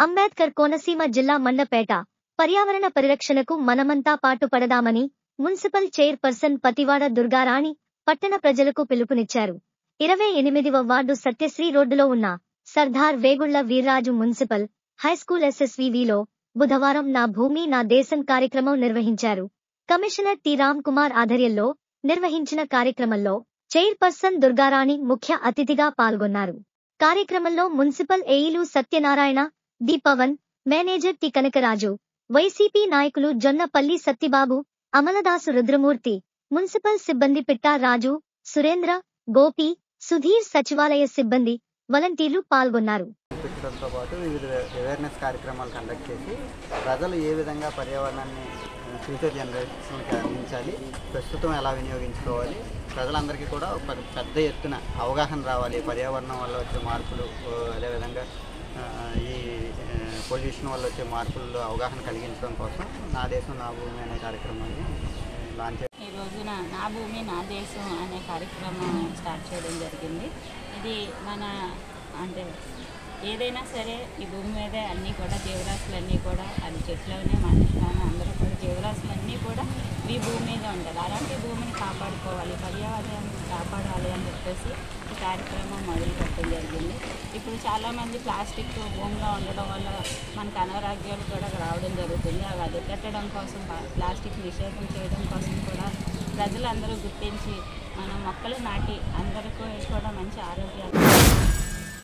అంబేద్కర్ కోనసీమ జిల్లా మండపేట పర్యావరణ పరిరక్షణకు మనమంతా పాటుపడదామని మున్సిపల్ చైర్పర్సన్ పతివాడ దుర్గారాణి పట్టణ ప్రజలకు పిలుపునిచ్చారు. 28వ వార్డు సత్యశ్రీ రోడ్డులో ఉన్న సర్దార్ వేగుళ్ల వీర్రాజు మున్సిపల్ హైస్కూల్ SSVVలో బుధవారం నా భూమి నా దేశం కార్యక్రమం నిర్వహించారు. కమిషనర్ టి రామ్ కుమార్ ఆధ్వర్యంలో నిర్వహించిన కార్యక్రమంలో చైర్పర్సన్ దుర్గారాణి ముఖ్య అతిథిగా పాల్గొన్నారు. కార్యక్రమంలో మున్సిపల్ ఏఈలు Satyanarayana, D Pavan, manager T Kanakaraju, YCP నాయకులు జొన్నపల్లి సత్తిబాబు, అమలదాసు రుద్రమూర్తి, మున్సిపల్ సిబ్బంది పిట్టా రాజు, సురేంద్ర, గోపి, సుధీర్, సచివాలయ సిబ్బంది, వాలంటీర్లు పాల్గొన్నారు. పెట్టడంతో పాటు వివిధ అవేర్నెస్ కార్యక్రమాలు కండక్ట్ చేసి ప్రజలు ఏ విధంగా పర్యావరణాన్ని ఫ్యూచర్ జనరేషన్కి అందించాలి, ప్రస్తుతం ఎలా వినియోగించుకోవాలి, ప్రజలందరికీ కూడా పెద్ద ఎత్తున అవగాహన రావాలి. పర్యావరణం వల్ల వచ్చే మార్పులు, అదేవిధంగా ఈ పొల్యూషన్ వల్ల వచ్చే మార్పుల్లో అవగాహన కలిగించడం కోసం నా దేశం నా భూమి అనే కార్యక్రమాన్ని లాంచ్ ఈ రోజున నా భూమి నా దేశం అనే కార్యక్రమం స్టార్ట్ చేయడం జరిగింది. ఇది మన అంటే ఏదైనా సరే ఈ భూమి మీదే అన్నీ కూడా జీవరాశులన్నీ కూడా అది చెట్లనే మనుషులు అందరూ కూడా జీవరాశులన్నీ కూడా ఈ భూమి మీదే ఉంటారు. అలాంటి భూమిని కాపాడుకోవాలి, పర్యావరణాన్ని కాపాడాలి అని చెప్పేసి ఈ కార్యక్రమం మొదలు పెట్టడం జరిగింది. ఇప్పుడు చాలామంది ప్లాస్టిక్ భూమిలో ఉండడం వల్ల మనకు అనారోగ్యాలు కూడా రావడం జరుగుతుంది. అవి అరికట్టడం కోసం ప్లాస్టిక్ నిషేధం చేయడం కోసం కూడా ప్రజలందరూ గుర్తించి మనం మొక్కలు నాటి అందరికీ కూడా మంచి ఆరోగ్యాలు